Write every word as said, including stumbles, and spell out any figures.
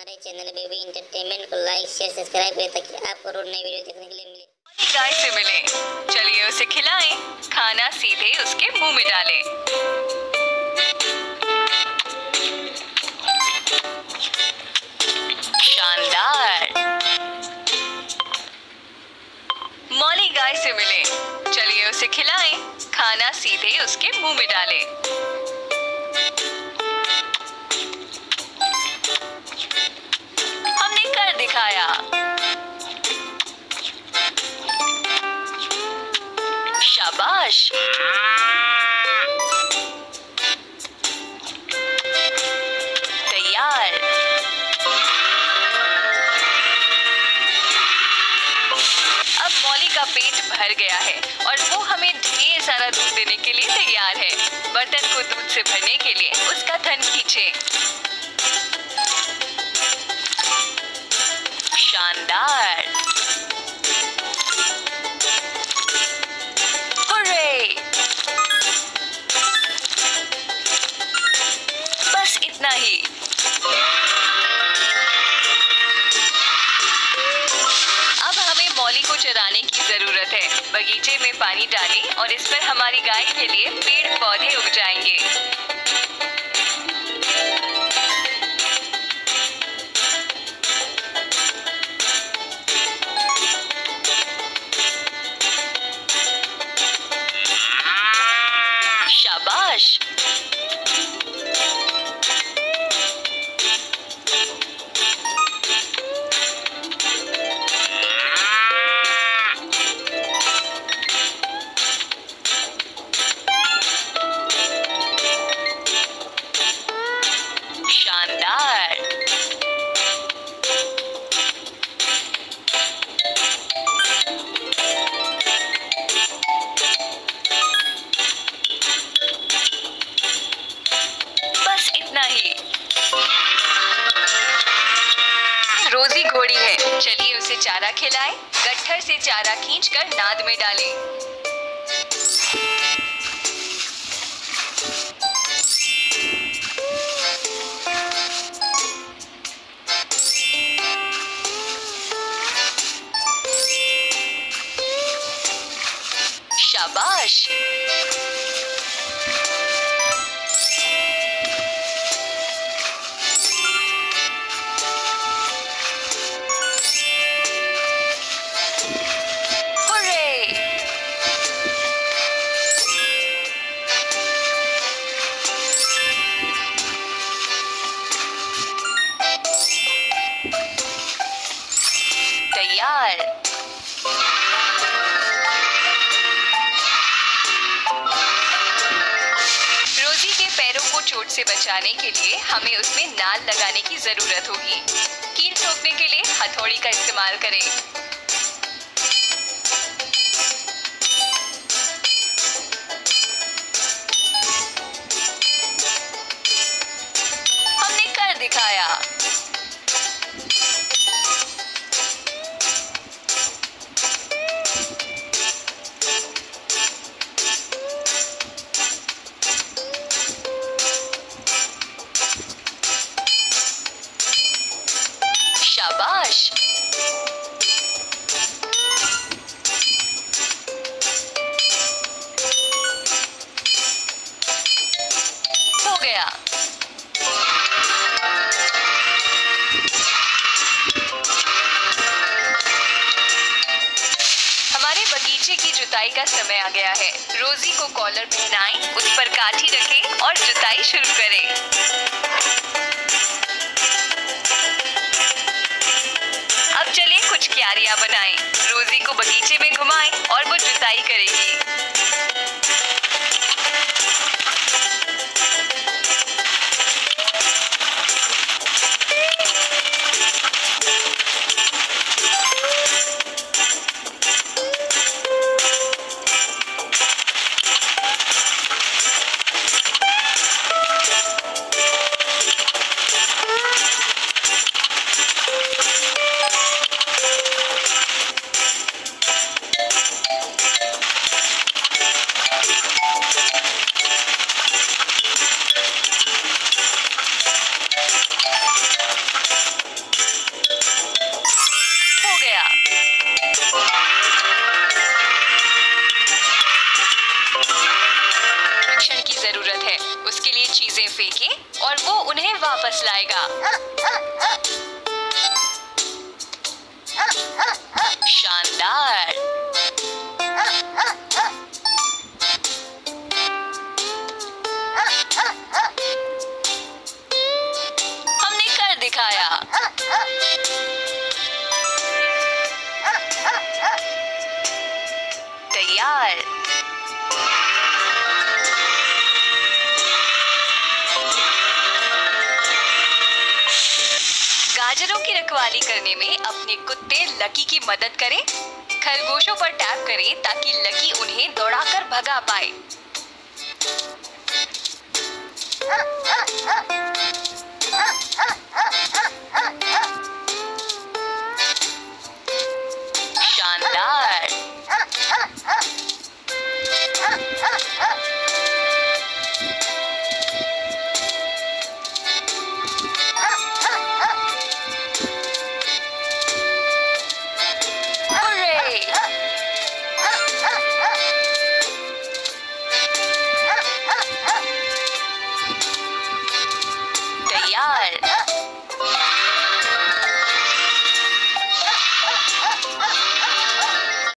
हमारे channel baby entertainment को like share subscribe करें ताकि आपको रोज नई वीडियो देखने के लिए मिले। गाय से मिले, चलिए उसे खिलाएं, खाना सीधे उसके मुंह में डालें। शानदार। मौली गाय से मिले, चलिए उसे खिलाएं, खाना सीधे उसके मुंह में डालें। हमने कर दिखाया। शाबाश। तैयार। अब मौली का पेट भर गया है और वो हमें ढेर सारा दूध देने के लिए तैयार है। बर्तन को दूध से भरने के लिए उसका थन खींचे। शानदार। हुर्रे! बस इतना ही। अब हमें मौली को चराने की जरूरत है। बगीचे में पानी डालें और इस पर हमारी गाय के लिए पेड़ पौधे उग जाएंगे। शाबाश। शानदार। बस इतना ही। रोजी घोड़ी है, चलिए उसे चारा खिलाएं। गट्ठर से चारा खींचकर नाद में डालें। शाबाश। तैयार। रोजी के पैरों को चोट से बचाने के लिए हमें उसमें नाल लगाने की जरूरत होगी। कील ठोकने के लिए हथौड़ी का इस्तेमाल करें। हमने कर दिखाया। शाबाश। हो गया। हमारे बगीचे की जुताई का समय आ गया है। रोजी को कॉलर पहनाएं, उस पर काठी रखें और जुताई शुरू करें। अब चलिए कुछ क्यारियां बनाएं। रोजी को बगीचे में घुमाएं और वो जुताई करेगी। चीजें फेंकें और वो उन्हें वापस लाएगा। शानदार। हमने कर दिखाया। तैयार। गाजरों की रखवाली करने में अपने कुत्ते लकी की मदद करें। खरगोशों पर टैप करें ताकि लकी उन्हें दौड़ाकर भगा पाए।